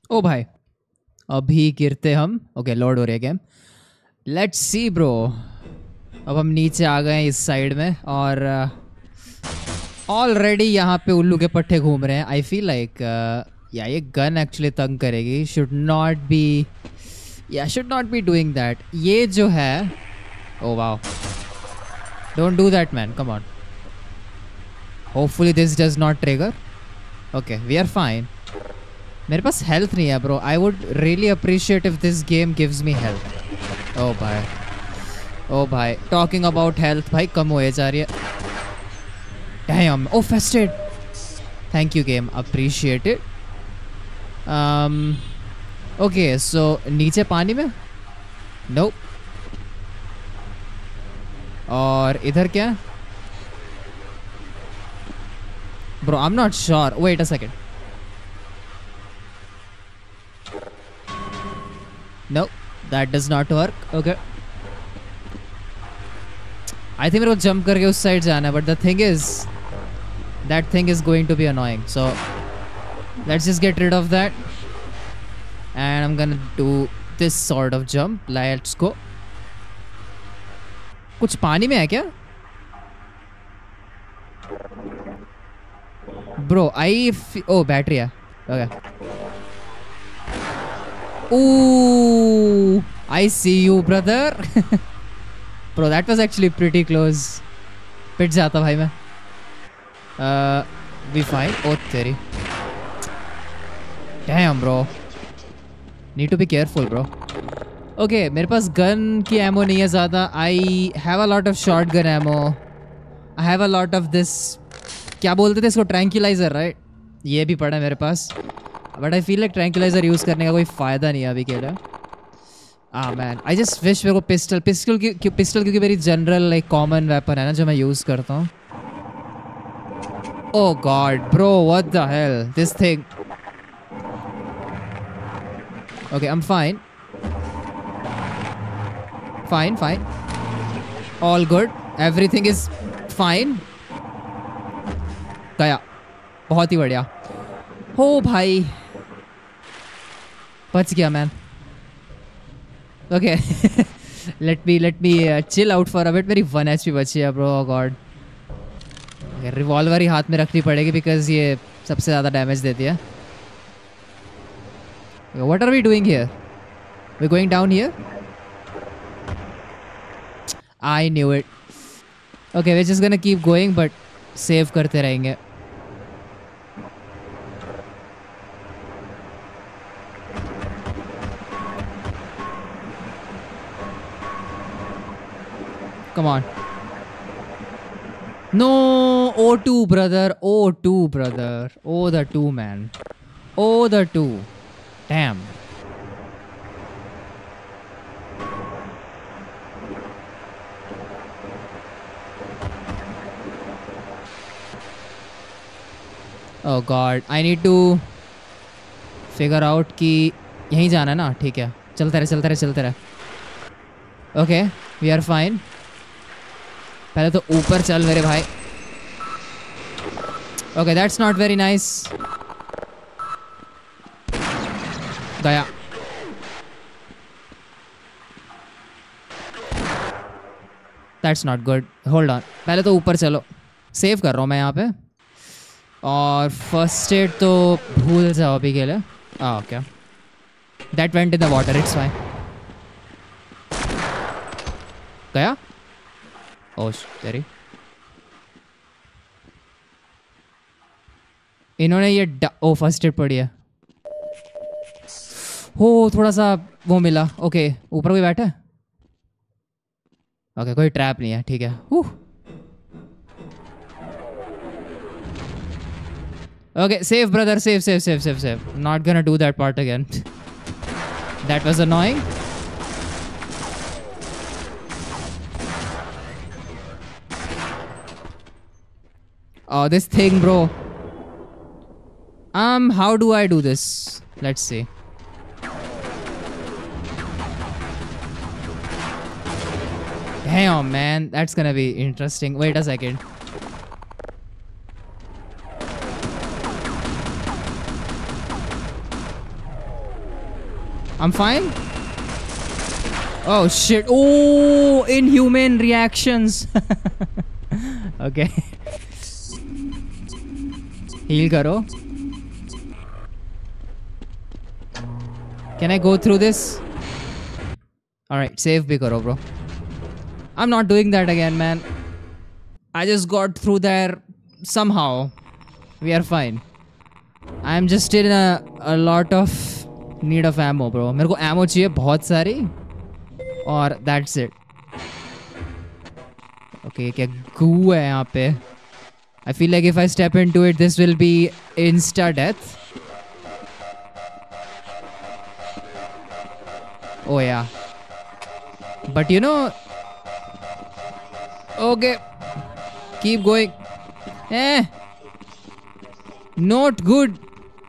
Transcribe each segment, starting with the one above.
ओ भाई, अभी गिरते हम। ओके, लोड हो रही है गेम। Let's see bro. अब हम नीचे आ गए हैं इस साइड में, और ऑलरेडी यहाँ पे उल्लू के पट्टे घूम रहे हैं। आई फील लाइक या ये गन एक्चुअली तंग करेगी। Should not be doing that. ये जो है, oh wow, don't do that man, come on. Hopefully this does not trigger. Okay, we are fine. मेरे पास हेल्थ नहीं है bro. I would really appreciate if this game gives me health. ओ भाई, ओ भाई, टॉकिंग अबाउट हेल्थ भाई कम हो जा रही है। Damn, oh fested. Thank you game, appreciate it. Okay, so नीचे पानी में? Nope. और इधर क्या? Bro, I'm not sure. Wait a second. Nope, that does not work. Okay. I think मेरे को jump करके उस साइड जाना है, but the thing is, that thing is going to be annoying. So let's just get rid of that. And I'm gonna do this sort of jump. Let's go. कुछ पानी में है क्या? Bro, oh, battery है. Okay. Ooh, I see you, brother. Bro, that was actually pretty close. पिट जाता भाई मैं. We fine. Oh तेरी. Damn, bro. Need to be careful, bro. Okay, मेरे पास गन की एमो नहीं है ज़्यादा. I have a lot of shotgun ammo. I have a lot of this. क्या बोलते थे इसको? Tranquilizer, right? ये भी पड़ा है मेरे पास. But I feel like tranquilizer use करने का कोई फ़ायदा नहीं है अभी के लिए. मैन, आई जस्ट विश मेरे को पिस्टल क्योंकि मेरी जनरल लाइक कॉमन वेपन है ना जो मैं यूज़ करता हूँ. Oh god, bro, what the hell? This thing. Okay, I'm fine. Fine. All good. Everything is fine. गया. बहुत ही बढ़िया. हो भाई. बच गया man. Okay. let me chill out for a bit. मेरी 1 HP बची है bro. Oh god. रिवॉल्वर ही हाथ में रखनी पड़ेगी बिकॉज ये सबसे ज़्यादा डैमेज देती है. What are we doing here? We going down here? I knew it. Okay, we just gonna keep going but save करते रहेंगे. Come on. No, O2 brother, O2 brother. Oh, the 2 man. Oh, the 2. Damn. Oh god, I need to figure out कि यहीं जाना है ना. ठीक है, चलते रहे. Okay, we are fine. पहले तो ऊपर चल मेरे भाई. Okay, that's not very nice. गया. That's not good. Hold on, पहले तो ऊपर चलो. सेव कर रहा हूँ मैं यहाँ पे. और फर्स्ट एड तो भूल जाओ अभी के लिए. Okay, that went in the water. It's fine. गया. ओह तेरी. इन्होंने ये ओ फर्स्ट एड पड़ी है. हो, थोड़ा सा वो मिला. ओके, ऊपर कोई बैठा है? ओके, कोई ट्रैप नहीं है. ठीक है. Okay, save brother, save. Not gonna do that part again. That was annoying. Oh, this thing, bro. How do I do this? Let's see. Damn, man, that's gonna be interesting. Wait a second. I'm fine. Oh shit. Oh, inhumane reactions. Okay. Heal karo. Can I go through this? Alright, save bhi karo, bro. I'm not doing that again, man. I just got through there somehow. We are fine. I'm just in a lot of need of ammo, bro. मेरे को ammo चाहिए बहुत सारी. और that's it. Okay, क्या goo है यहाँ पे? I feel like if I step into it, this will be insta death. Oh yeah. But you know, okay, keep going. Not good.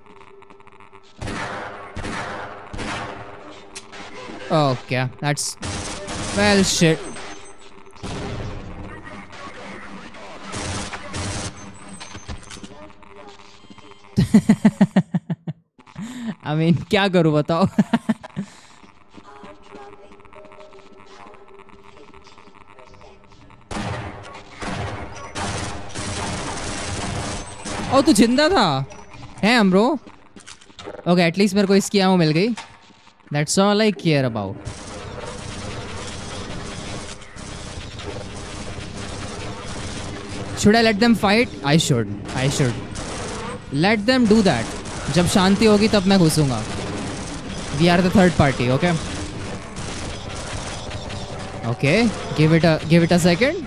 Okay, that's well shit. I mean, क्या करूँ बताओ? ओ तू जिंदा था? Damn bro. Okay, at least मेरे को इसकी आमो मिल गई. That's all I care about. Should I let them fight? I should. Let them do that. जब शांति होगी तब मैं घुसूंगा. We are the third party, okay? Okay, give it a second.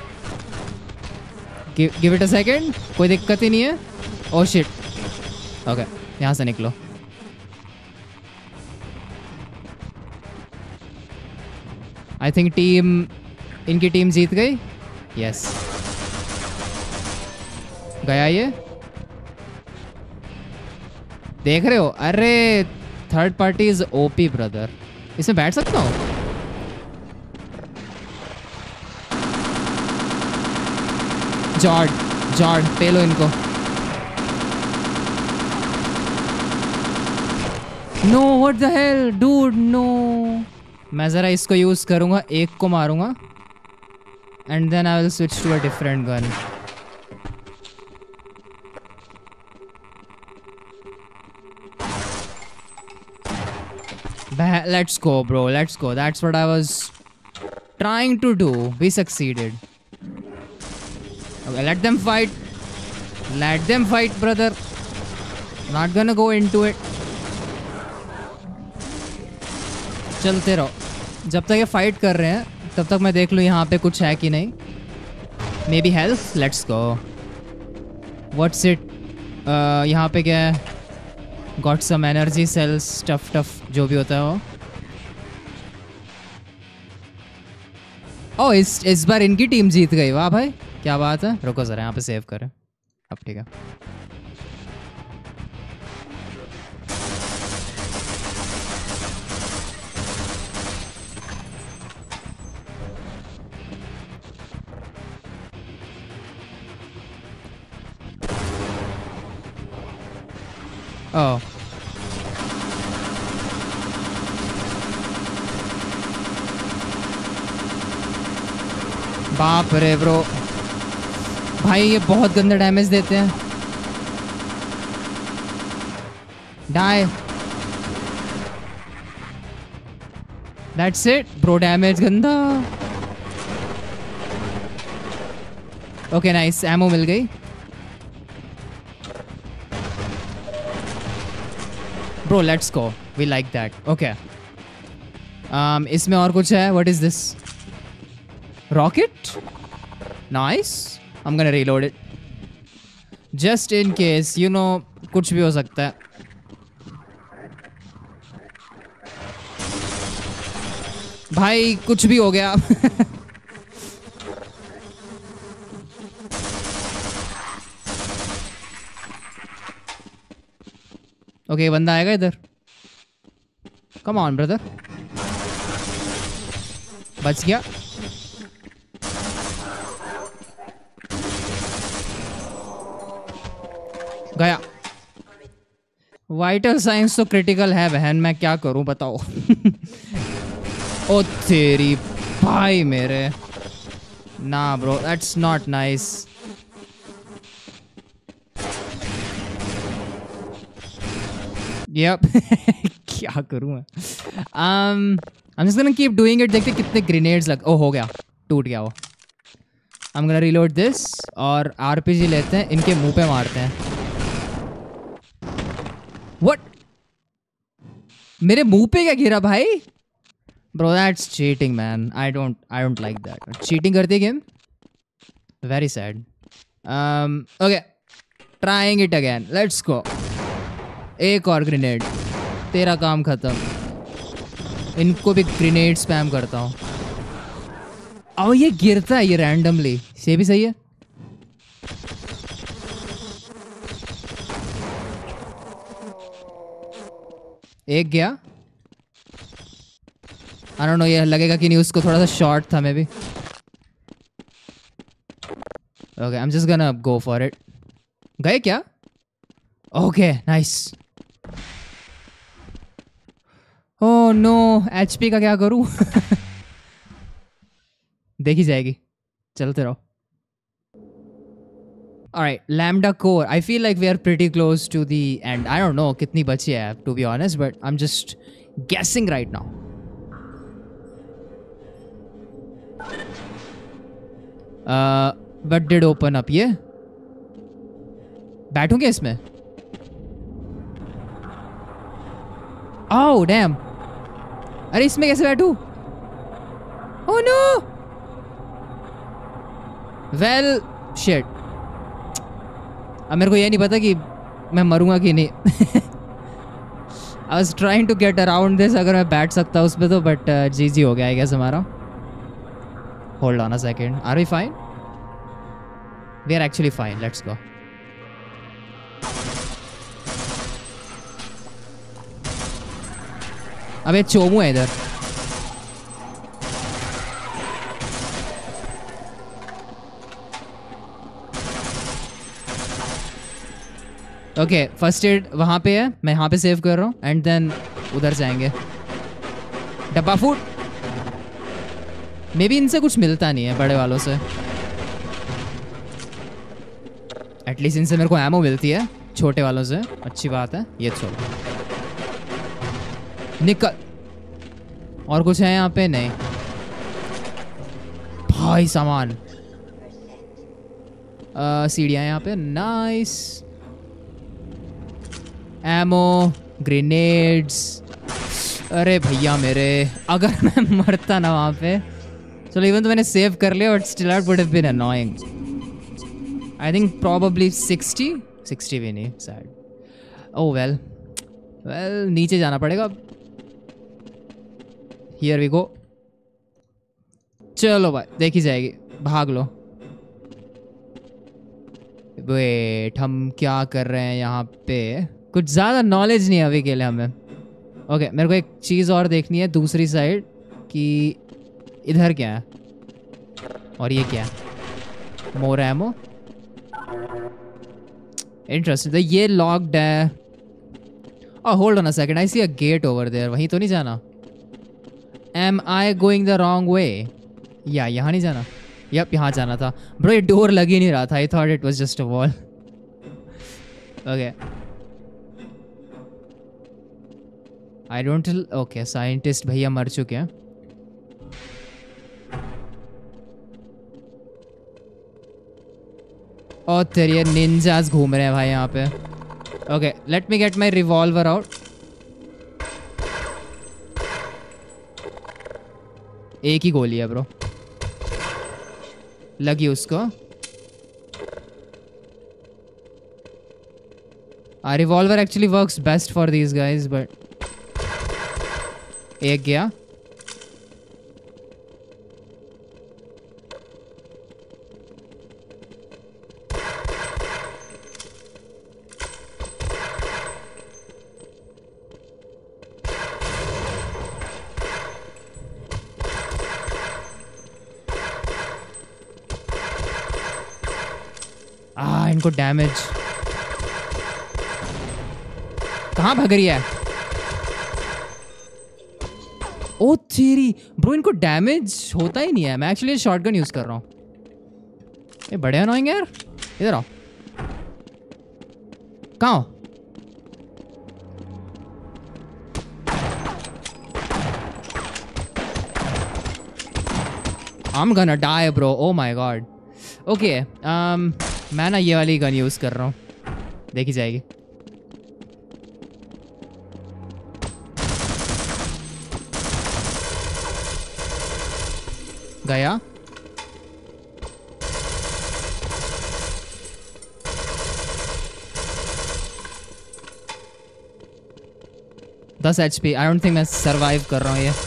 Give it a second. कोई दिक्कत ही नहीं है. Oh shit. Okay, यहाँ से निकलो. I think इनकी टीम जीत गई. Yes. गया ये. देख रहे हो? अरे third party is OP brother. इसमें बैठ सकता हूँ? जॉर्ड पे लो इनको. No what the hell dude no. मैं जरा इसको यूज करूंगा, एक को मारूंगा and then I will switch to a different gun. Let's go bro, let's go. That's what I was trying to do. We succeeded. Okay, let them fight brother. Not gonna go into it. चलते रहो. जब तक ये fight कर रहे हैं तब तक मैं देख लूँ यहाँ पे कुछ है कि नहीं. Maybe health. Let's go. What's it? यहाँ पे क्या है? Got some energy cells tough जो भी होता है वो. ओ इस बार इनकी टीम जीत गई. वाह भाई क्या बात है. रुको जरा यहाँ पे सेव करें. अब ठीक है. Oh. बाप रे ब्रो. भाई ये बहुत गंदा डैमेज देते हैं. Die. That's it bro. Damage गंदा. Okay nice. एमो मिल गई. Bro, let's go. We like that. Okay. इसमें और कुछ है. What is this? Rocket? Nice. I'm gonna reload it. Just in case, you know, कुछ भी हो सकता है. भाई कुछ भी हो गया. ओके बंदा आएगा इधर. Come on brother. बच गया. गया. वाइटल साइंस तो क्रिटिकल है बहन, मैं क्या करूं बताओ। ओ तेरी भाई मेरे, ना bro that's not nice. Yup. क्या करूं मैं। I'm just gonna keep doing it, देखते कितने ग्रेनेड्स लग। ओ हो गया, टूट गया वो। I'm gonna reload this और RPG लेते हैं, इनके मुंह पे मारते हैं। What? मेरे मुंह पे क्या गिरा भाई? Bro, that's cheating, man. I don't like that. Cheating करती है game? Very sad. Okay. Trying it again. Let's go. एक और ग्रेनेड, तेरा काम खत्म। इनको भी ग्रेनेड स्पैम करता हूँ। अब ये गिरता है ये रैंडमली, ये भी सही है। एक गया। I don't know, ये लगेगा कि नहीं, उसको थोड़ा सा शॉर्ट था मे भी। Okay, I'm just gonna go for it. गए क्या? Okay, nice. Oh no, HP का क्या करूं? देखी जाएगी, चलते रहो। Alright, Lambda Core. I feel like we are pretty close to the end. I don't know कितनी बची है to be honest, but I'm just guessing right now. What did open up? ये बैठूंगे इसमें? Oh damn! अरे इसमें कैसे बैठूं? Oh no! Well, shit. अब मेरे को ये नहीं पता कि मैं मरूंगा कि नहीं। I was trying to get around this, अगर मैं बैठ सकता उस पे तो, but GG हो गया I guess हमारा। Hold on a second. Are we fine? We are actually fine. Let's go. अबे चोमू है इधर। ओके, फर्स्ट एड वहाँ पे है, मैं यहाँ पे सेव कर रहा हूँ एंड देन उधर जाएंगे। डब्बा फूट। मे बी इनसे कुछ मिलता नहीं है बड़े वालों से, एटलीस्ट इनसे मेरे को एमो मिलती है, छोटे वालों से अच्छी बात है। ये छोड़ निकल। और कुछ है यहाँ पे? नहीं भाई, सामान। सीढ़ियाँ यहाँ पे, नाइस। Ammo, grenades. अरे भैया मेरे, अगर मैं मरता ना वहाँ पे। चलो इवन तो मैंने सेव कर लिया, but still it would have been annoying. I think probably 60 भी नहीं, सैड। ओह वेल, नीचे जाना पड़ेगा। Here we go. चलो भाई, देखी जाएगी, भाग लो। वेट, हम क्या कर रहे हैं यहाँ पे? कुछ ज़्यादा नॉलेज नहीं है अभी के लिए हमें। ओके, मेरे को एक चीज़ और देखनी है दूसरी साइड कि इधर क्या है और ये क्या है। More ammo, interesting. ये लॉक्ड है। Oh hold on a second, I see a gate over there. वहीं तो नहीं जाना? Am I going the wrong way? या यहाँ नहीं जाना? यप, यहाँ जाना था। ब्रो ये डोर लग ही नहीं रहा था। I thought it was just a wall. Okay, I don't. Okay, scientist भैया मर चुके हैं। और तेरे निंजास घूम रहे हैं भाई यहाँ पे। Okay, let me get my revolver out. एक ही गोली है ब्रो, लगी उसको। Revolver actually works best for these guys, but एक गया। इनको डैमेज कहाँ भाग रही है? ओ तेरी ब्रो, इनको डैमेज होता ही नहीं है। मैं एक्चुअली शॉटगन यूज कर रहा हूँ। ये बड़े अनोइंग यार। इधर आओ। कहाँ हो? I'm gonna die bro. Oh my god. Okay. मैं ना ये वाली गन यूज कर रहा हूँ, देखी जाएगी। गया। दस HP। आई डोंट थिंक मैं सरवाइव कर रहा हूँ ये।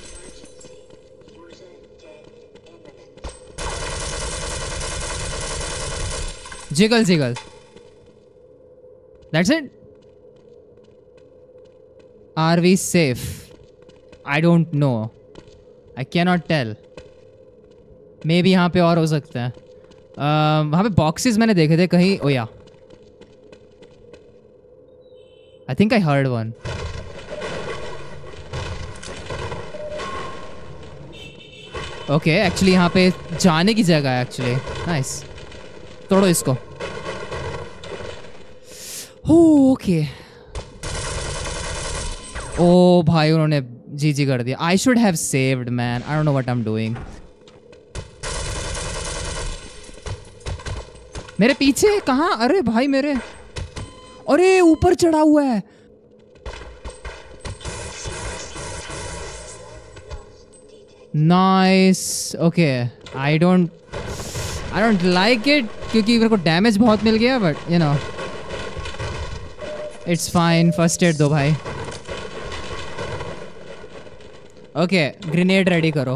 Jiggle, jiggle. That's it. Are we safe? I don't know. I cannot tell. Maybe यहाँ पे और हो सकता है। वहाँ पे बॉक्सेस मैंने देखे थे कहीं। ओ या, I think I heard one. Okay, actually यहाँ पे जाने की जगह है एक्चुअली। Nice. तोड़ो इसको। ओके। ओ भाई, उन्होंने जीजी कर दिया। I should have saved man. I don't know what I am doing. मेरे पीछे कहाँ? अरे भाई मेरे, अरे ऊपर चढ़ा हुआ है। Nice. Okay, I don't like it क्योंकि मेरे को डैमेज बहुत मिल गया, but you know it's fine. First aid दो भाई। ओके, ग्रेनेड रेडी करो।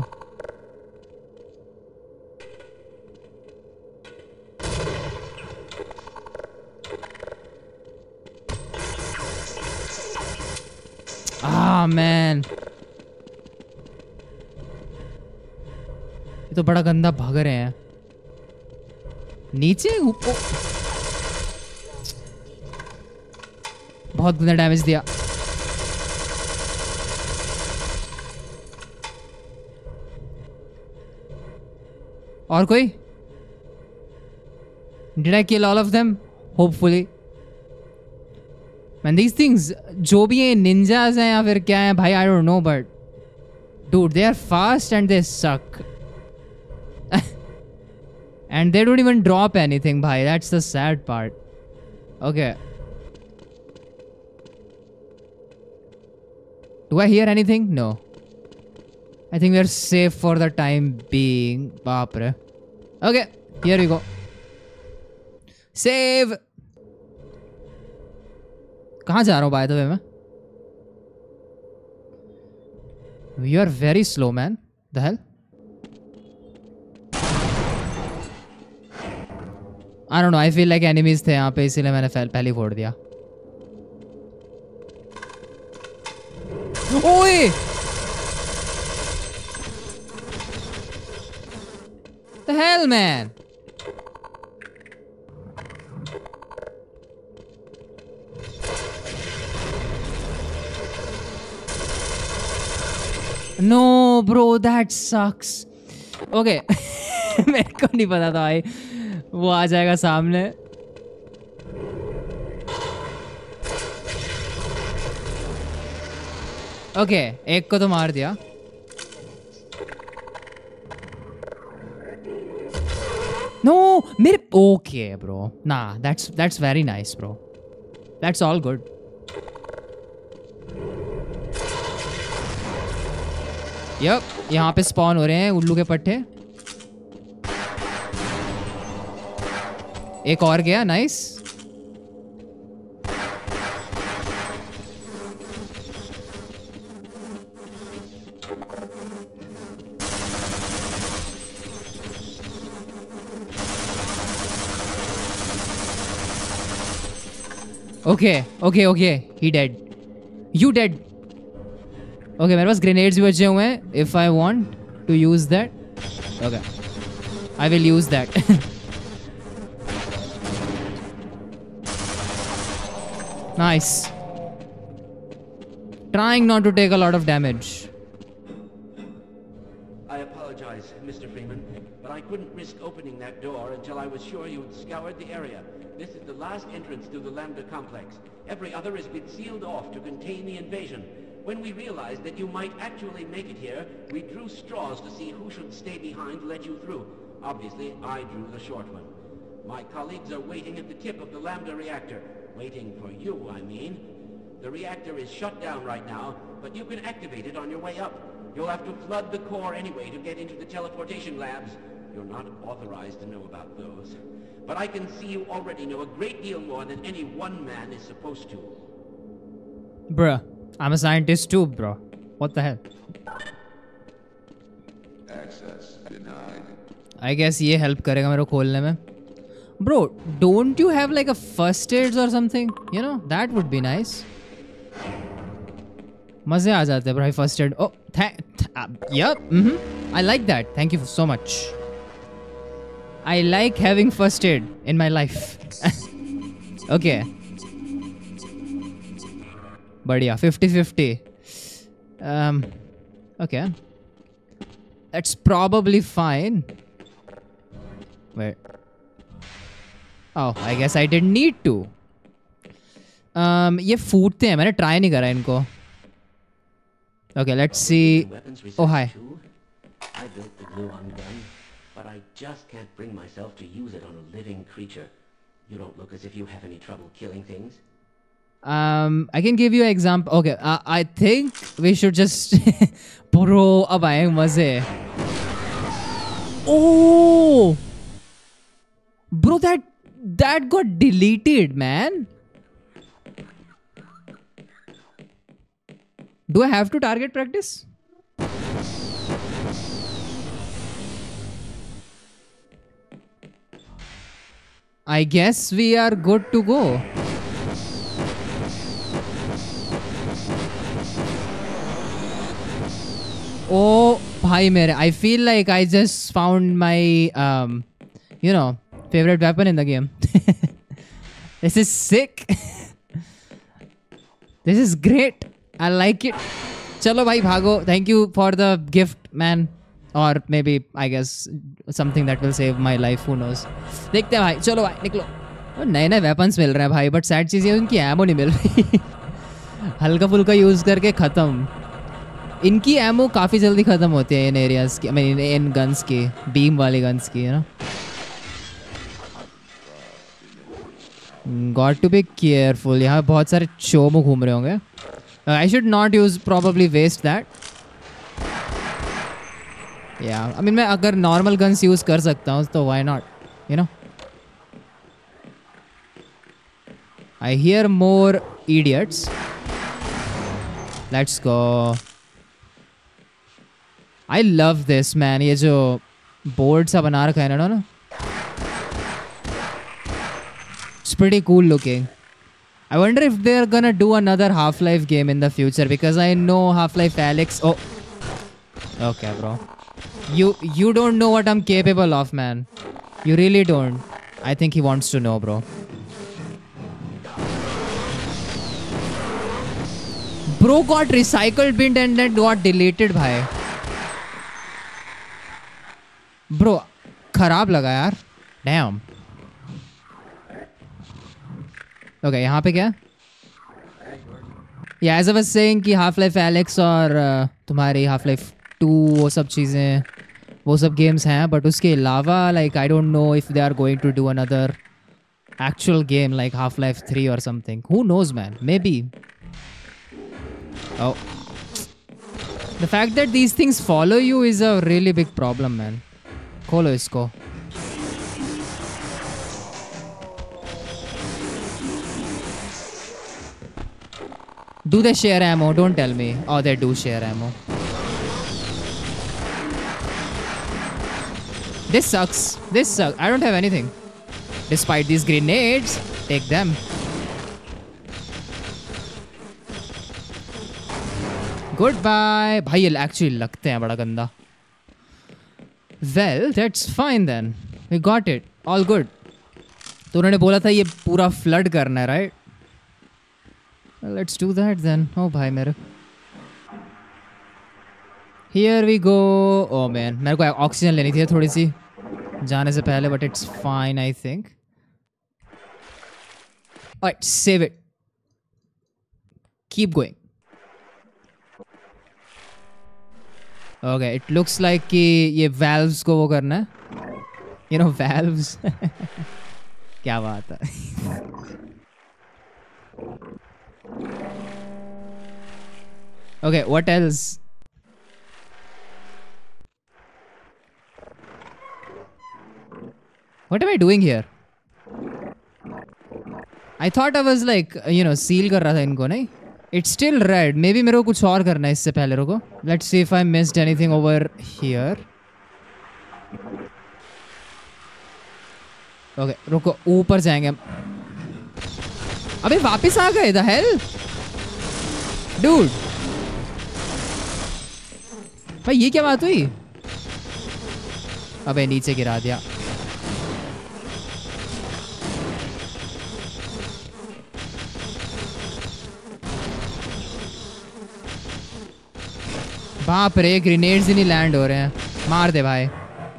मैन, ये तो बड़ा गंदा भाग रहे हैं। नीचे ऊपर बहुत गंदा डैमेज दिया। और कोई? Did I kill all of them? Hopefully. Man, these things, जो भी हैं ninjas हैं या फिर क्या हैं भाई, I don't know, but dude, they are fast and they suck. And they don't even drop anything, bhai. That's the sad part. Okay. Do I hear anything? No. I think we are safe for the time being. Baapre. Okay, here we go. Save. कहाँ जा रहा हूँ by the way मैं? You are very slow, man. The hell? I don't know. I feel like enemies थे यहाँ पे, इसीलिए मैंने पहले फोड़ दिया। ओए! The hell, man? No, bro, that sucks. Okay. मेरे को नहीं पता था भाई वो आ जाएगा सामने। ओके, एक को तो मार दिया। नो, मेरे ओके ब्रो, ना that's very nice bro. That's all good. Yup, यहाँ पे स्पॉन हो रहे हैं उल्लू के पट्टे। एक और गया। Nice. Okay okay okay, he dead. You dead. Okay, मेरे पास ग्रेनेड्स भी बचे हुए हैं। If I want to use that, okay, I will use that. Nice. Trying not to take a lot of damage. I apologize, Mr. Freeman, but I couldn't risk opening that door until I was sure you had scoured the area. This is the last entrance to the Lambda complex. Every other has been sealed off to contain the invasion. When we realized that you might actually make it here, we drew straws to see who should stay behind to let you through. Obviously, I drew the short one. My colleagues are waiting at the tip of the Lambda reactor. Waiting for you, I mean. The reactor is shut down right now, but you can activate it on your way up. You'll have to flood the core anyway to get into the teleportation labs. You're not authorized to know about those. But I can see you already know a great deal more than any one man is supposed to. Bruh, I'm a scientist too, bro. What the hell? Access denied. I guess ये help करेगा मेरे को खोलने में. Bro, don't you have like a first aids or something? You know, that would be nice. मजे आ जाते हैं भाई first aid. Oh, yep. I like that. Thank you so much. I like having first aid in my life. Okay. बढ़िया 50-50. Okay. That's probably fine. Wait. Oh, I guess I didn't need to. ये फूटते हैं, मैंने try नहीं करा इनको. Okay, let's see. Oh, hi. I built the gluon gun, but I just can't bring myself to use it on a living creature. You don't look as if you have any trouble killing things. I can give you an example. Okay, I think we should just bro अब आएंगे मजे. Oh, bro, that got deleted, man. Do I have to target practice? I guess we are good to go. Oh, bhai mere. I feel like I just found my, you know, favorite weapon in the game. This is sick. This is great. I like it. Chalo bhai bhago. Thank you for the gift, man. Or maybe, I guess, something that will save my life. Who knows? देखते हैं भाई. चलो भाई निकलो. नए नए weapons मिल रहे हैं भाई. But sad चीज़ ये उनकी ammo नहीं मिल रही. हल्का फुल्का use करके ख़त्म. इनकी ammo काफ़ी जल्दी ख़त्म होती है इन areas की. I mean इन guns की. Beam वाली guns की, you know. Got to be careful. यहाँ बहुत सारे चोमो घूम रहे होंगे. I should not use, probably waste that. Yeah, I mean मैं अगर normal guns use कर सकता हूँ तो why not? You know. I hear more idiots. Let's go. I love this, man. ये जो board सा बना रखा है ना. It's pretty cool looking. I wonder if they're gonna do another Half-Life game in the future because I know Half-Life Alyx. Oh, okay, bro. You don't know what I'm capable of, man. You really don't. I think he wants to know, bro. Bro got recycled bin and then got deleted, bhai. Bro, खराब लगा यार. Damn. Okay, यहाँ पे क्या? Yeah, as I was saying कि Half-Life Alyx और तुम्हारी Half-Life 2 वो सब चीज़ें वो सब games हैं, but उसके अलावा like I don't know if they are going to do another actual game like Half-Life 3 or something. Who knows, man? Maybe. Oh, the fact that these things follow you is a really big problem, man. खोलो इसको. Do they share ammo? Don't tell me. Oh, they do share ammo. This sucks. This sucks. I don't have anything. Despite these grenades, take them. Goodbye. भाई ये actually लगते हैं बड़ा गंदा. Well, that's fine then. We got it. All good. तो उन्होंने बोला था ये पूरा flood करना है, right? Well, let's do that then. Oh भाई मेरे Here we go. Oh man, मेरे को ऑक्सीजन लेनी थी थोड़ी सी जाने से पहले, but it's fine I think. Alright, save it. Keep going. Okay, it looks like कि ये valves को वो करना है. You know valves. क्या बात है. Okay, what else? What am I doing here? I thought I was like, seal कर रहा था इनको, नहीं? It's still red. Maybe मेरे को कुछ और करना है इससे पहले. रुको. Let's see if I missed anything over here. Okay, रुको. ऊपर जाएंगे हम. अबे वापस आ गए. The hell? Dude. भाई ये क्या बात हुई? अबे नीचे गिरा दिया. बाप रे, ग्रेनेड्स ही नहीं लैंड हो रहे हैं. मार दे भाई.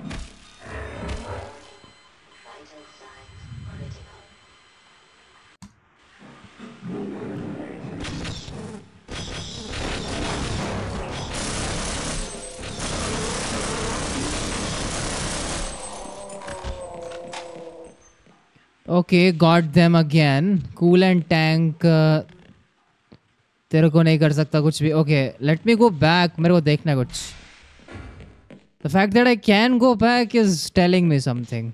Okay, got them again. Coolant tank तेरे को नहीं कर सकता कुछ भी. Okay, let me go back. मेरे को देखना है कुछ. The fact that I can go back is telling me something.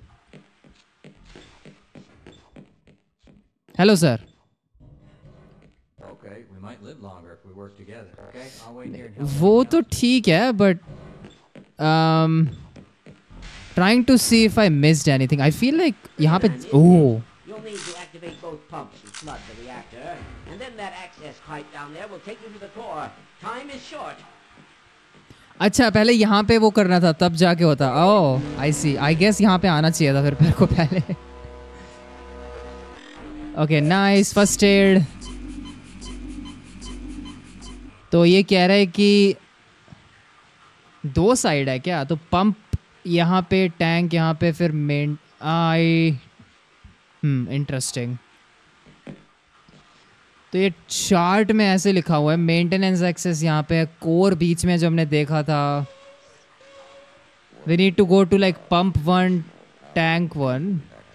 Hello sir. वो तो ठीक है, but trying to see if I missed anything. I feel like यहाँ पे ओह You'll need to activate both pumps and flood the reactor, and then that access pipe down there will take you to the core. Time is short. अच्छा, पहले यहाँ पे वो करना था तब जाके होता. ओह आई सी. आई गेस यहाँ पे आना चाहिए था फिर मेरे को पहले. Okay, nice. First aid. तो ये कह रहा है कि 2 साइड है क्या? तो पंप यहाँ पे, टैंक यहाँ पे, फिर मेन. इंटरेस्टिंग. तो ये चार्ट में ऐसे लिखा हुआ है. मेंटेनेंस एक्सेस यहाँ पे, कोर बीच में जो हमने देखा था. We need to go to like pump 1, tank 1,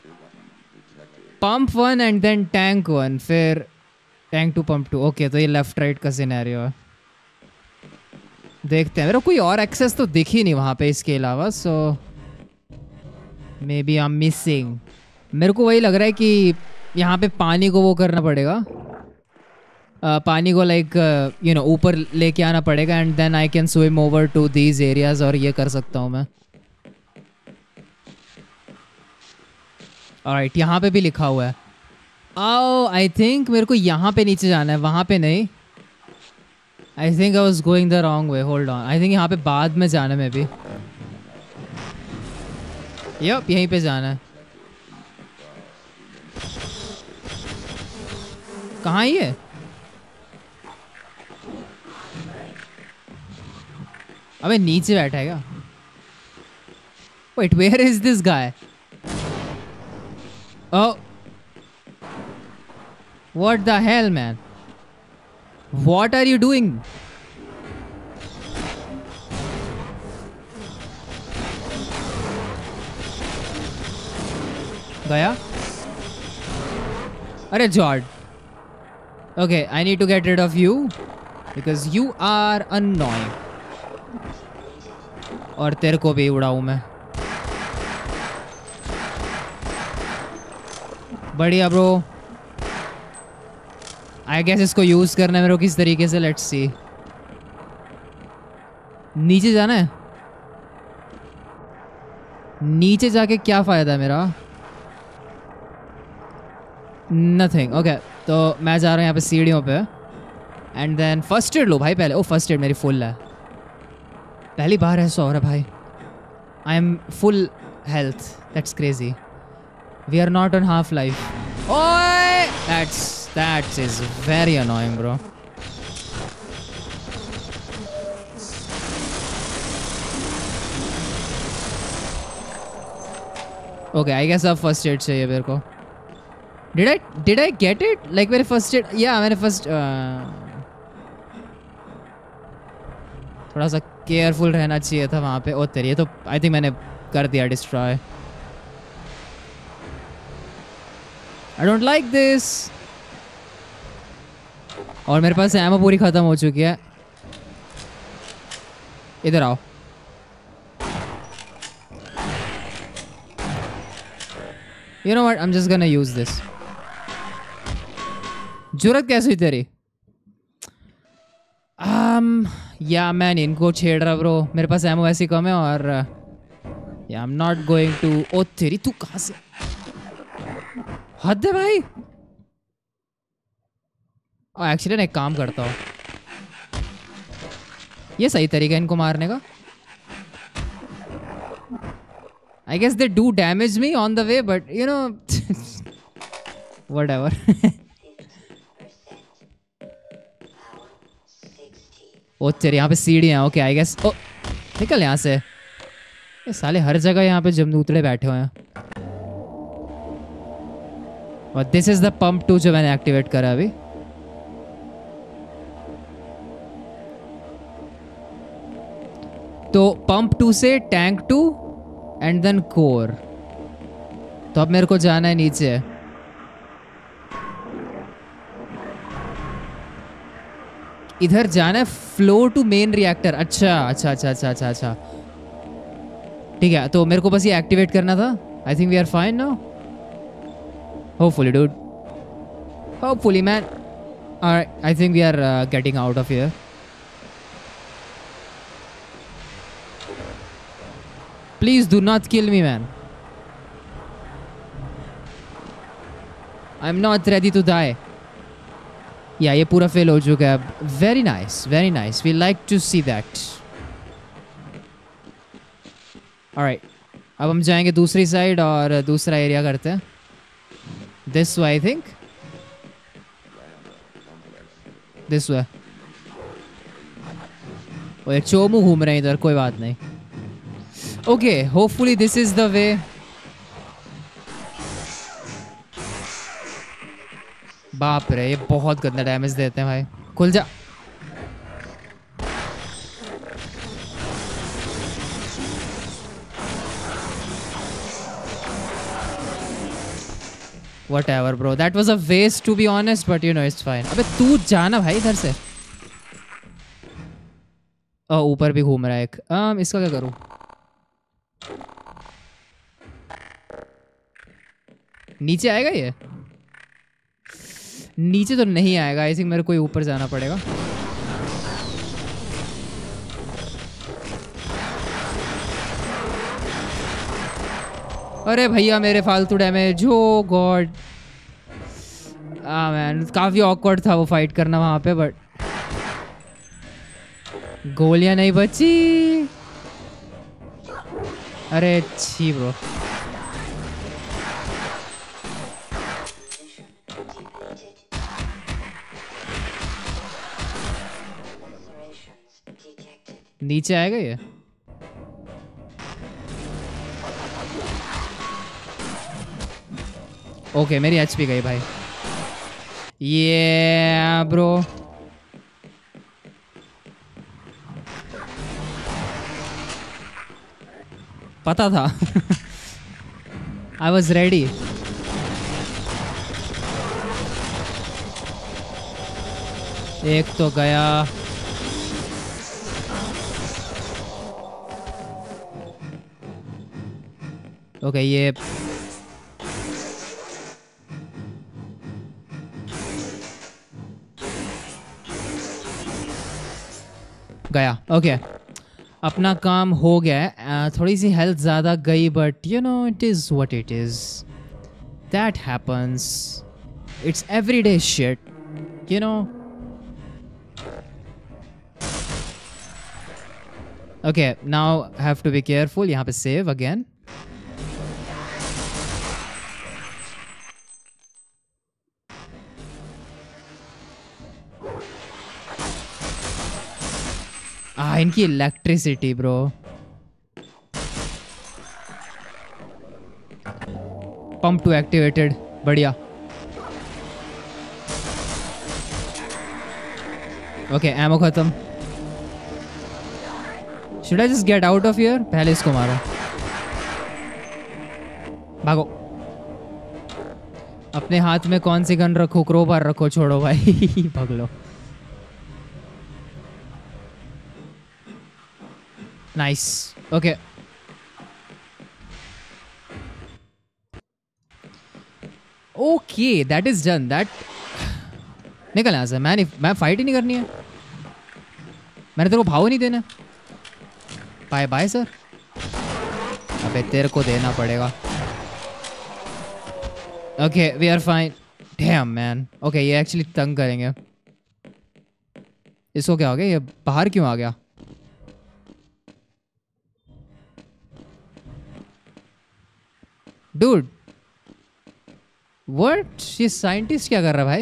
pump 1 and then tank 1, फिर टैंक 2, पंप 2. ओके, तो ये लेफ्ट राइट का सिनेरियो है. देखते हैं. मेरा कोई और एक्सेस तो दिख ही नहीं वहाँ पे इसके अलावा. So maybe I am missing. मेरे को वही लग रहा है कि यहाँ पे पानी को वो करना पड़ेगा. पानी को लाइक ऊपर लेके आना पड़ेगा and then I can swim over to these areas. और ये कर सकता हूँ मैं. ऑलराइट, यहाँ पे भी लिखा हुआ है. आई थिंक मेरे को यहाँ पे नीचे जाना है, वहाँ पे नहीं. I think I was going the wrong way. Hold on. I think यहाँ पे बाद में जाना है मे बी. यप, यहीं पे जाना है. कहाँ ये? अबे नीचे बैठा है क्या? Wait, where is this guy? Oh, what the hell, man? What are you doing? गया? अरे जॉर्ड. Okay, I need to get rid of you because you are annoying. और तेरे को भी उड़ाऊं मैं. बढ़िया ब्रो. आई गेस इसको यूज करना है मेरे को किस तरीके से. Let's see. नीचे जाना है. नीचे जाके क्या फायदा है मेरा? नथिंग. ओके, तो मैं जा रहा हूँ यहाँ पे सीढ़ियों पे. एंड देन फर्स्ट एड लो भाई पहले. ओ, फर्स्ट एड मेरी फुल है. पहली बार ऐसा हो रहा है भाई. I am full health. That's crazy. We are not on half life. ओए, that's is very annoying bro. Okay I guess अब फर्स्ट एड चाहिए मेरे को. Did I get it? Like मेरे फर्स्ट एड, या मैंने फर्स्ट थोड़ा सा केयरफुल रहना चाहिए था वहाँ पे. ओ तेरी, ये तो आई थिंक मैंने कर दिया destroy. I don't like this. और मेरे पास एमो पूरी ख़त्म हो चुकी है. इधर आओ. You know what? I'm just gonna use this. जुरत कैसे हुई तेरी? या मैन इनको छेड़ रहा ब्रो. मेरे पास एमो वैसे कम है और या I'm not going to. ओ तेरी, तू कहाँ से? हद है भाई. एक्चुअली ना एक काम करता हूँ. ये सही तरीका है इनको मारने का. I guess they do damage me on the way, but you know, whatever. ओ तेरे, यहाँ पे सीढ़ियाँ. Okay I guess. ओ निकल यहाँ से. ये साले हर जगह यहाँ पे जमनूतड़े बैठे हुए हैं. और दिस इज द पंप 2 जो मैंने एक्टिवेट करा अभी. तो पंप 2 से टैंक 2 एंड देन कोर. तो अब मेरे को जाना है नीचे. इधर जाना है फ्लो टू मेन रिएक्टर. अच्छा अच्छा अच्छा अच्छा अच्छा अच्छा ठीक है. तो मेरे को बस ये एक्टिवेट करना था. I think we are fine now. Hopefully dude, hopefully man. I think we are getting out of here. Please do not kill me, man. I'm not ready to die. Yeah, ये पूरा fail हो चुका है अब. Very nice, very nice. We like to see that. Alright. अब हम जाएंगे दूसरी साइड और दूसरा एरिया करते हैं. This way, I think. This way. और ये चोमू घूम रहे हैं इधर. कोई बात नहीं. Okay, hopefully this is the way. बाप रे, ये बहुत गंदा डैमेज देते हैं भाई. खुल जा. Whatever bro, that was a waste to be honest, but you know it's fine. अबे तू जाना भाई इधर से. ऊपर भी घूम रहा है एक. इसका क्या करूं? नीचे आएगा ये? नीचे तो नहीं आएगा. आई थिंक मेरे को ऊपर जाना पड़ेगा. अरे भैया मेरे फालतू डैमेज. Oh god. मैन काफी ऑकवर्ड था वो फाइट करना वहां पे, बट गोलियां नहीं बची. अरे छी ब्रो. नीचे आएगा ये? ओके मेरी एचपी गई भाई. ये ब्रो पता था. I was ready. एक तो गया. ओके ये गया. ओके अपना काम हो गया. थोड़ी सी हेल्थ ज़्यादा गई, but you know it is what it is. That happens. It's everyday shit, you know. Okay now have to be careful. यहाँ पे सेव अगेन. इनकी electricity bro. pump to activated. बढ़िया. Okay, ammo खत्म. Should I just get out of here? पहले इसको मारो. भागो. अपने हाथ में कौन सी गन रखो? क्रोबार रखो. छोड़ो भाई. भाग लो. Nice. Okay. Okay, that is done. That निकल यहाँ से. मैं फाइट ही नहीं करनी है. मैंने तेरे को भाव नहीं देना. Bye bye sir. अबे तेरे को देना पड़ेगा. Okay, we are fine. Damn man. Okay, ये एक्चुअली तंग करेंगे. इसको क्या हो गया? ये बाहर क्यों आ गया? Dude, what? ये साइंटिस्ट क्या कर रहा है भाई?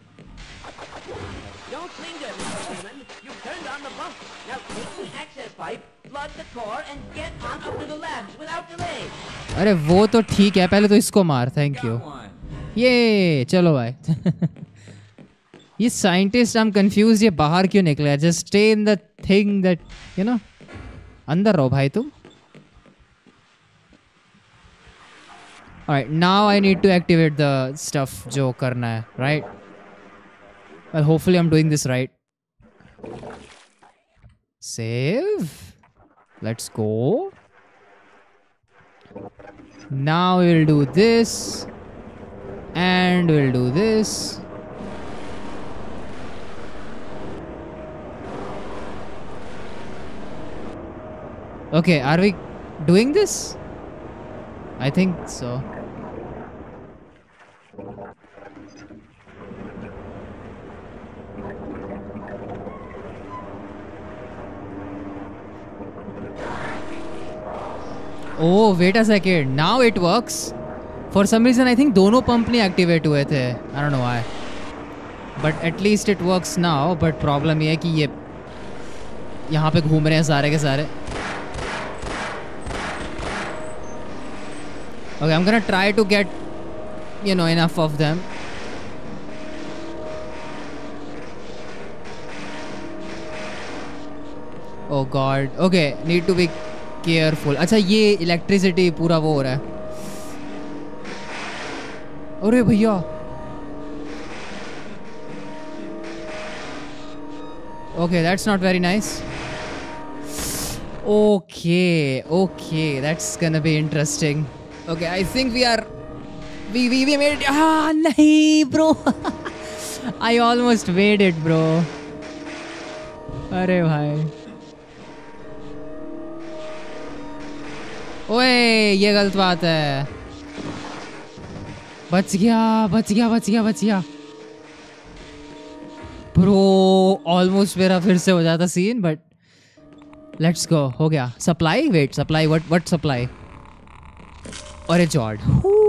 Don't linger, Mr. Freeman. You've turned on the pump. Now take the access pipe, flood the core, and get on up to the labs without delay. अरे वो तो ठीक है. पहले तो इसको मार. Thank you. ये चलो भाई. ये साइंटिस्ट आई एम कंफ्यूज. ये बाहर क्यों निकला? Just stay in the thing that you know. अंदर रहो भाई तुम. Alright, now I need to activate the stuff जो करना है, right? Well, hopefully I'm doing this right. Save. Let's go. Now we'll do this. And we'll do this. Okay, are we doing this? I think so. Oh, wait a second. Now it works. For some reason, I think दोनों pump नहीं activate हुए थे. I don't know why. But at least it works now. But problem ये है कि ये यहाँ पे घूम रहे हैं सारे के सारे. Okay, I'm gonna try to get, you know, enough of them. Oh God. Okay, need to be careful. अच्छा ये इलेक्ट्रिसिटी पूरा वो हो रहा है. अरे भैया. Okay, that's not very nice. Okay, that's gonna be interesting. Okay, I think we made it. Ah, nahi, bro. I almost made it, bro. अरे भाई. ओए ये गलत बात है. बच गया. ब्रो ऑलमोस्ट मेरा फिर से हो जाता सीन. But let's go. हो गया. Supply. Wait, supply. What supply? अरे जॉर्ड.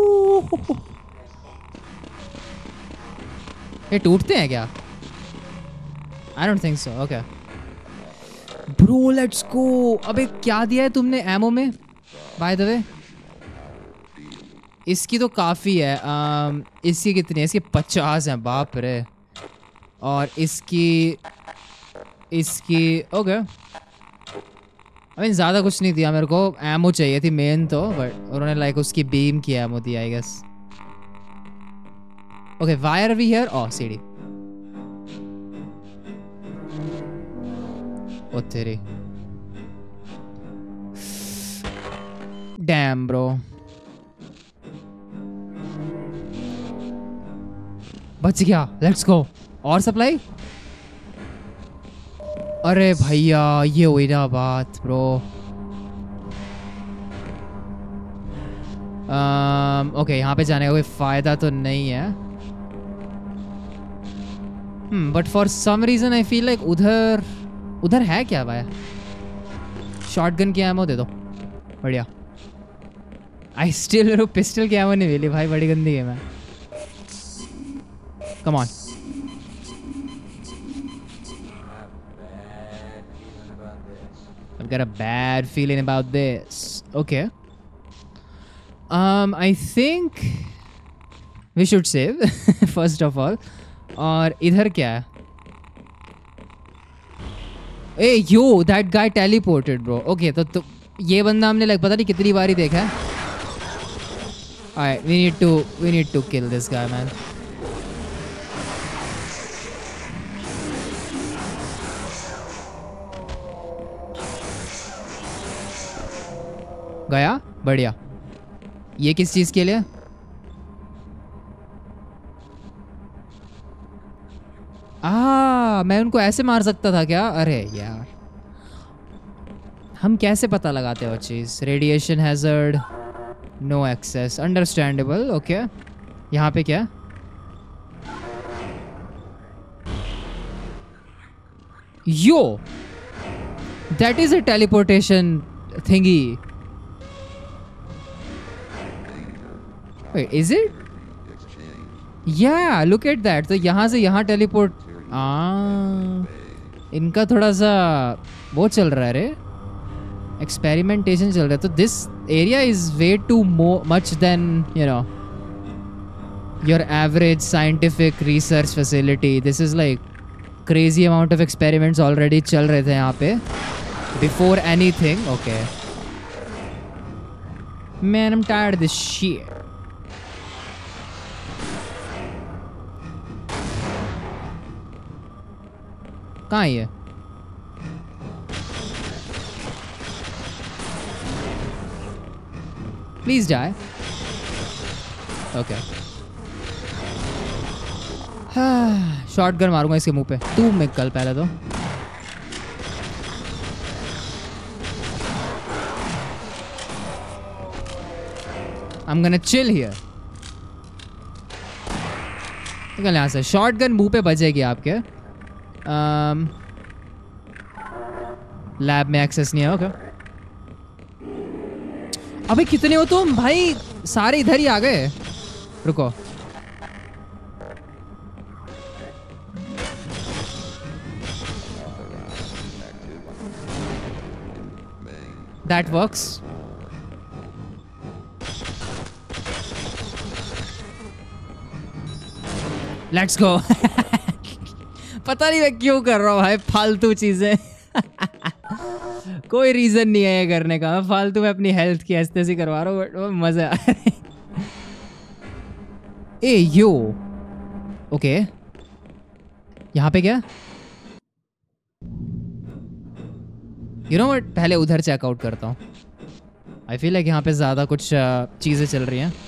ये टूटते हैं क्या? I don't think so. Okay bro let's go. अबे क्या दिया है तुमने एमो में बाय द वे? इसकी तो काफ़ी है. इसकी कितनी है? इसकी 50 हैं. बाप रे. और इसकी ओके. आई मीन ज़्यादा कुछ नहीं दिया मेरे को. एमो चाहिए थी मेन तो. बट उन्होंने लाइक उसकी बीम की एमो दी I guess. Okay why are we here? Oh सीढ़ी. ओ तेरी. Damn bro. बच गया. Let's go. और सप्लाई. अरे भैया ये हुई ना बात ब्रो. ओके यहाँ पे जाने का कोई फायदा तो नहीं है. But for some reason I feel like उधर है क्या भाई? शॉटगन की एमो दे दो. बढ़िया. आई स्टिल मेरे पिस्टल की एमो नहीं मिली भाई. बड़ी गंदी गेम है. Come on. I've got a bad feeling about this. Okay. I think we should save first of all. और इधर क्या है? Ay yo that guy teleported bro. Okay तो ये बंदा हमने लाइक पता नहीं कितनी बार ही देखा है. Alright, we need to kill this guy, man. गया बढ़िया. ये किस चीज के लिए? मैं उनको ऐसे मार सकता था क्या? अरे यार हम कैसे पता लगाते हैं वो चीज? Radiation hazard, no access, understandable. Okay यहाँ पे क्या? Yo that is a teleportation thingy. Wait, is it? Yeah, look at that. तो यहाँ से यहाँ टेलीपोर्ट. इनका थोड़ा सा वो चल रहा है रे, एक्सपेरिमेंटेशन चल रहा है. तो this area is way too much then you know your average scientific research facility. This is like crazy amount of experiments already चल रहे थे यहाँ पे before anything. Okay man, I am tired this shit. कहाँ है ये? Please die. Okay shotgun मारूंगा इसके मुंह पे. तू निकल पहले तो. I'm gonna chill here. निकल यहाँ से. शॉर्ट गन मुंह पे बजेगी आपके. लैब में एक्सेस नहीं है. ओके अबे कितने हो तुम भाई? सारे इधर ही आ गए. रुको दैट वर्क्स. Let's go. पता नहीं मैं क्यों कर रहा हूँ भाई फालतू चीजें. कोई रीजन नहीं है ये करने का. मैं फालतू में अपनी हेल्थ की ऐसे करवा रहा हूँ बट मजा आ रहा है. ए यो ओके यहाँ पे क्या? यू नो व्हाट, पहले उधर चेकआउट करता हूँ. आई फील लाइक यहाँ पे ज्यादा कुछ चीजें चल रही हैं.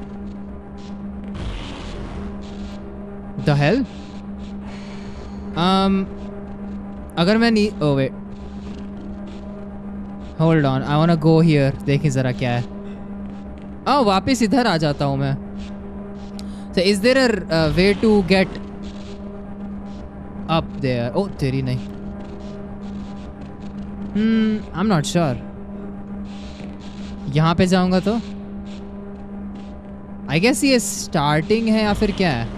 The hell. अगर मैं नहीं oh wait hold on, I want to go here. देखिए जरा क्या है. वापस इधर आ जाता हूँ मैं. So is there a way to get up there? Oh तेरी नहीं. I'm not sure. यहाँ पे जाऊँगा तो I guess ये starting है या फिर क्या है?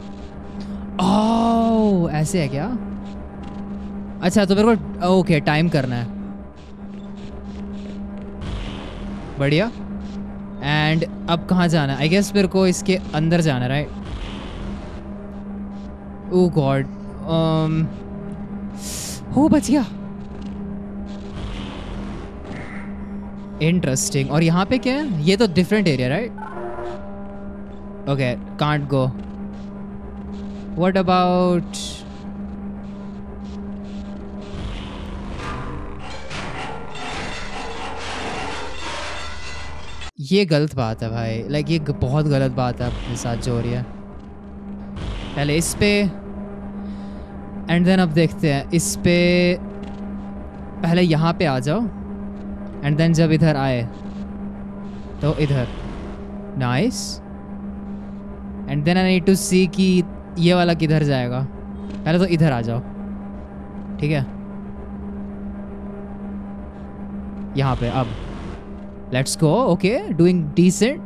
Oh ऐसे है क्या? अच्छा तो मेरे को ओके टाइम करना है. बढ़िया. एंड अब कहाँ जाना है? आई गेस मेरे को इसके अंदर जाना है राइट? ओह गॉड हो बच गया. इंटरेस्टिंग. और यहाँ पे क्या है? ये तो different area right? Okay can't go. What about ये गलत बात है भाई. लाइक ये बहुत गलत बात है अपने साथ जो हो रही है. पहले इस पे एंड देन अब देखते हैं इस पे. पहले यहाँ पे आ जाओ एंड देन जब इधर आए तो इधर. Nice. And then I need to see कि ये वाला किधर जाएगा. पहले तो इधर आ जाओ ठीक है. यहाँ पे अब let's go. Okay doing decent.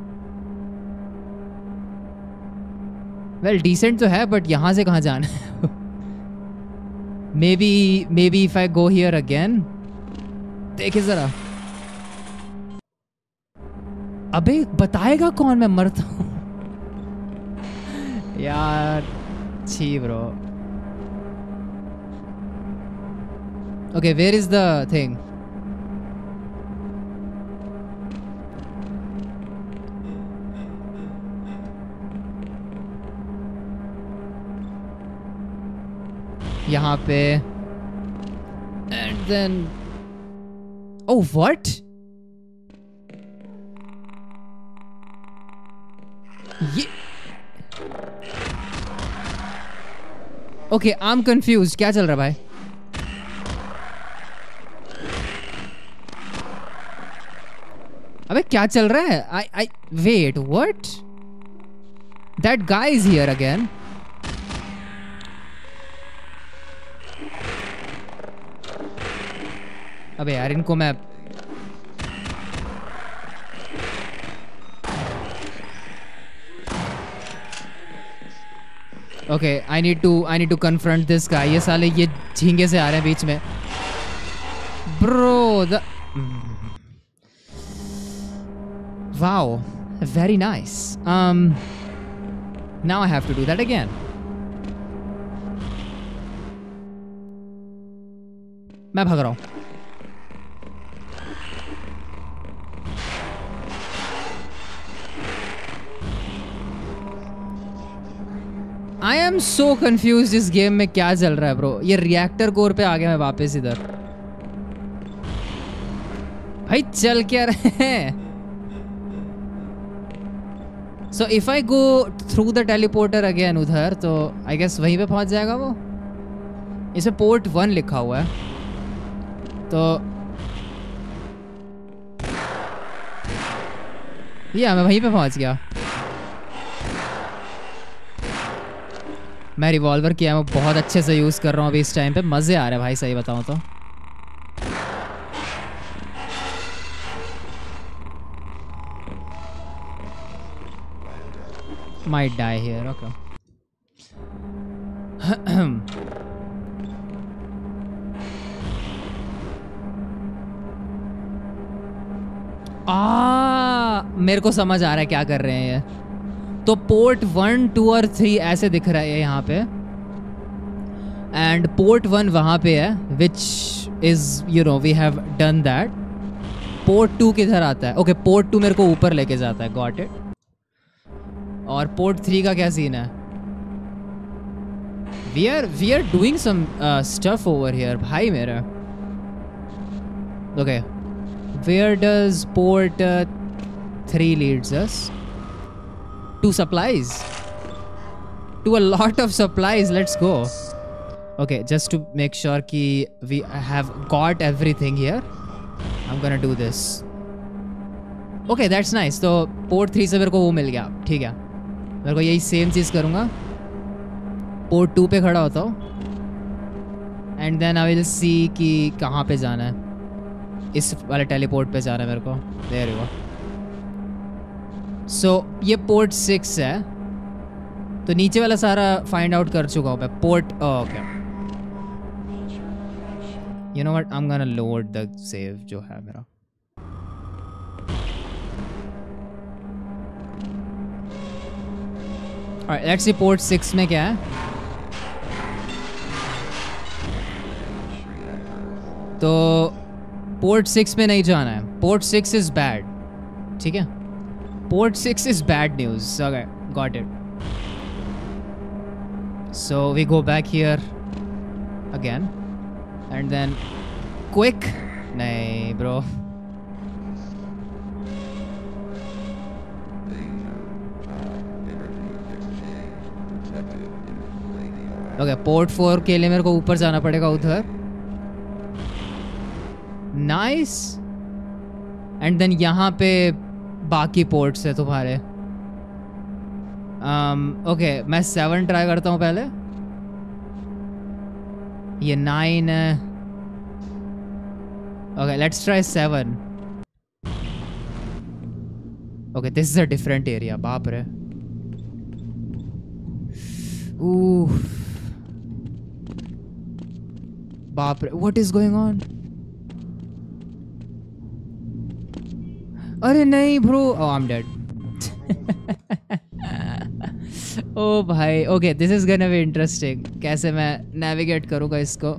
Well decent तो है बट यहाँ से कहाँ जाना है? Maybe if I go here again. देखिए जरा अबे बताएगा कौन मैं मरता हूँ यार छी bro. Okay, where is the thing? यहाँ पे and then oh what? ये Okay, I'm confused. क्या चल रहा है भाई? अबे क्या चल रहा है? I wait, what? That guy is here again. अबे यार इनको मैं Okay, I need to confront this guy. ये साले ये झींगे से आ रहे हैं बीच में. Bro, wow, very nice. Now I have to do that again. मैं भाग रहा हूँ. I am so confused इस गेम में क्या चल रहा है ब्रो. ये रिएक्टर कोर पे आ गया मैं वापस इधर. भाई चल क्या रहे हैं? So if I go through the teleporter again उधर तो I guess वहीं पे पहुंच जाएगा वो. इसे पोर्ट 1 लिखा हुआ है तो या मैं वहीं पे पहुंच गया. मैं रिवॉल्वर किया मैं बहुत अच्छे से यूज़ कर रहा हूँ अभी इस टाइम पे. मज़े आ रहे हैं भाई सही बताऊँ तो. Might die here. Okay. मेरे को समझ आ रहा है क्या कर रहे हैं ये. तो पोर्ट 1, 2 और 3 ऐसे दिख रहा है यहाँ पे एंड पोर्ट 1 वहाँ पे है which is you know we have done that. Port 2 किधर आता है? ओके पोर्ट 2 मेरे को ऊपर लेके जाता है. Got it. और पोर्ट 3 का क्या सीन है? We are doing some stuff over here भाई मेरा. Okay where does port 3 leads us? To supplies. To a lot of supplies. Let's go. Okay, just to make sure कि we have got everything here. I'm gonna do this. Okay, that's nice. तो port 3 से मेरे को वो मिल गया. ठीक है. मेरे को यही सेम चीज़ करूँगा. पोर्ट 2 पे खड़ा होता हूँ. And then I will see कि कहाँ पे जाना है. इस वाले टेलीपोर्ट पे जाना है मेरे को. There you go. So, ये पोर्ट 6 है तो नीचे वाला सारा फाइंड आउट कर चुका हूँ मैं. Port okay you know what I am gonna load the save जो है मेरा. ऑलराइट लेट्स सी पोर्ट 6 में क्या है. तो पोर्ट 6 में नहीं जाना है. Port 6 is bad. ठीक है. Port 6 is bad news. Okay, got it. So we go back here again and then quick. Nahi, bro. Okay, Port 4 के लिए मेरे को ऊपर जाना पड़ेगा उधर. Nice. And then यहाँ पे बाकी पोर्ट्स है तुम्हारे. ओके मैं 7 ट्राई करता हूँ पहले. ये 9 है. Okay let's try 7. Okay this is a different area. बाप रे. बाप रे व्हाट इज गोइंग ऑन. अरे नहीं ब्रो, oh I'm dead. ओ भाई, okay this is gonna be interesting. कैसे मैं नेविगेट करूँगा इसको?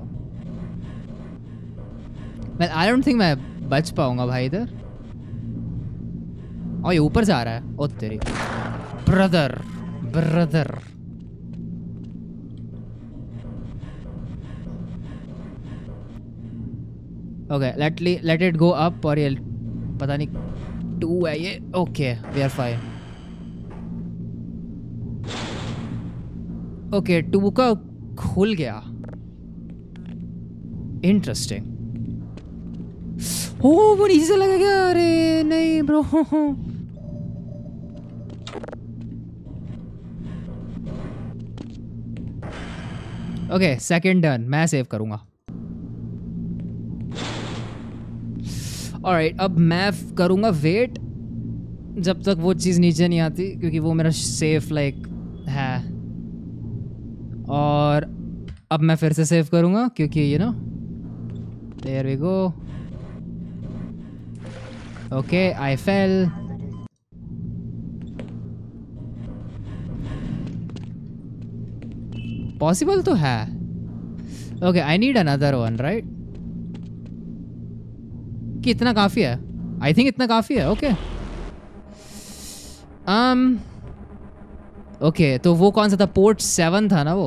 मैं आई डोंट थिंक मैं बच पाऊंगा भाई इधर. और ये ऊपर से आ रहा है. ओ तेरी brother brother. Okay let it go up. और ये पता नहीं 2 है ये. Okay we are fine. Okay 2 का खुल गया. इंटरेस्टिंग. ओ वो नीचे से लगा गया. अरे नहीं ब्रो. Okay second done. मैं सेव करूंगा. ऑलराइट अब मैं करूंगा वेट जब तक वो चीज़ नीचे नहीं आती, क्योंकि वो मेरा सेफ लाइक है. और अब मैं फिर से सेव करूंगा क्योंकि you know there we go. Okay I fail. Possible तो है. Okay I need another one right. कि इतना काफ़ी है. आई थिंक इतना काफ़ी है. ओके ओके तो वो कौन सा था? पोर्ट 7 था ना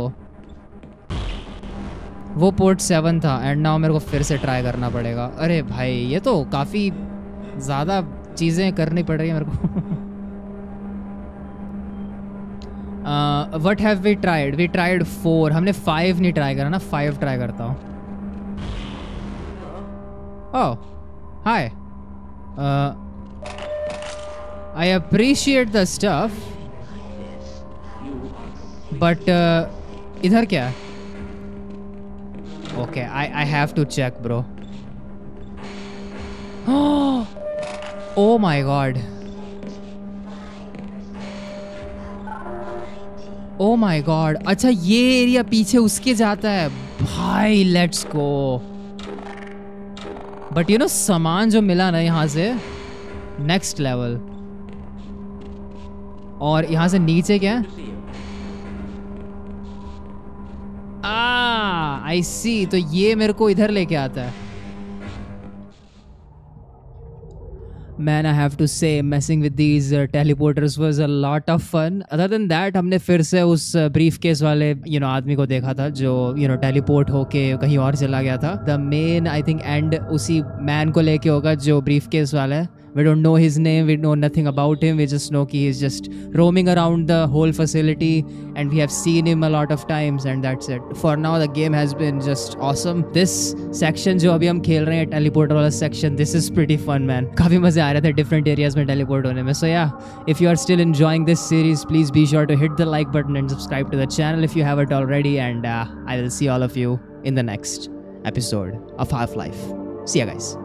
वो पोर्ट 7 था. एंड नाउ मेरे को फिर से ट्राई करना पड़ेगा. अरे भाई ये तो काफ़ी ज़्यादा चीज़ें करनी पड़ रही है मेरे को. What have we tried? We tried 4. हमने 5 नहीं ट्राई करा ना. 5 ट्राई करता हूँ. Oh hi. I appreciate the stuff but इधर क्या है? Okay I have to check bro. Oh my god. Oh my god. अच्छा ये एरिया पीछे उसके जाता है भाई. Let's go. But you know सामान जो मिला ना यहाँ से नेक्स्ट लेवल. और यहाँ से नीचे क्या है? आई सी. तो ये मेरे को इधर लेके आता है. Man, I have to say, messing with these teleporters was a lot of fun. Other than that, हमने फिर से उस briefcase वाले आदमी को देखा था जो teleport होके कहीं और चला गया था. The main I think end उसी man को लेके होगा जो briefcase वाला है. We don't know his name, we know nothing about him, we just know he is just roaming around the whole facility and we have seen him a lot of times and that's it. For now the game has been just awesome. This section जो अभी हम खेल रहे हैं teleport वाला section, this is pretty fun man. काफ़ी मज़े आ रहे थे different areas में teleport होने में. So yeah, if you are still enjoying this series, please be sure to hit the like button and subscribe to the channel if you haven't already, and I will see all of you in the next episode of Half-Life. See ya guys.